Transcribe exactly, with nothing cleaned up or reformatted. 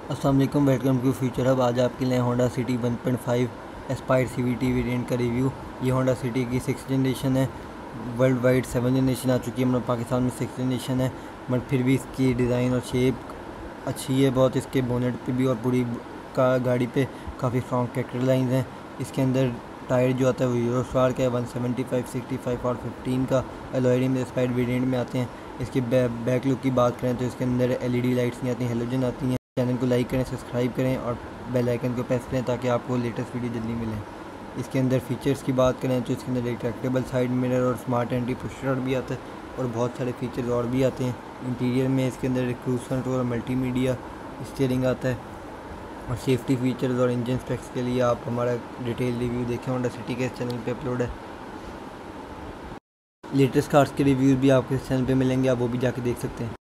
अस्सलाम वालेकुम, welcome to future hub. आज आपके लिए Honda City one point five Aspire CVT variant का रिव्यू। ये होंडा सिटी की सिक्स जनरेशन है। वर्ल्ड वाइड सेवन जनरेशन आ चुकी है, मतलब पाकिस्तान में सिक्स जनरेशन है, बट फिर भी इसकी डिज़ाइन और शेप अच्छी है बहुत। इसके बोनेट पे भी और पूरी का गाड़ी पे काफ़ी स्ट्रॉन्ग कैरेक्टर लाइन्स हैं। इसके अंदर टायर जो आता है वो यूरो स्टार का है, one seventy five, sixty five और फिफ्टीन का एलॉय में एस्पायर वेरिएंट में आते हैं। इसके बै, बैक लुक की बात करें तो इसके अंदर एलईडी लाइट्स नहीं आती, हेलोजन आती हैं। चैनल को लाइक करें, सब्सक्राइब करें और बेल आइकन को प्रेस करें ताकि आपको लेटेस्ट वीडियो जल्दी मिले। इसके अंदर फीचर्स की बात करें तो इसके अंदर रिट्रैक्टेबल साइड मिरर और स्मार्ट एंटी पुश स्टार्ट भी आता है और बहुत सारे फीचर्स और भी आते हैं। इंटीरियर में इसके अंदर क्रूज कंट्रोल और मल्टीमीडिया स्टीयरिंग आता है। और सेफ्टी फीचर्स और इंजन स्पेक्स के लिए आप हमारा डिटेल रिव्यू देखें, होंडा सिटी के इस चैनल पे अपलोड है। लेटेस्ट कार्स के रिव्यूज़ भी आपके इस चैनल पे मिलेंगे, आप वो भी जाके देख सकते हैं।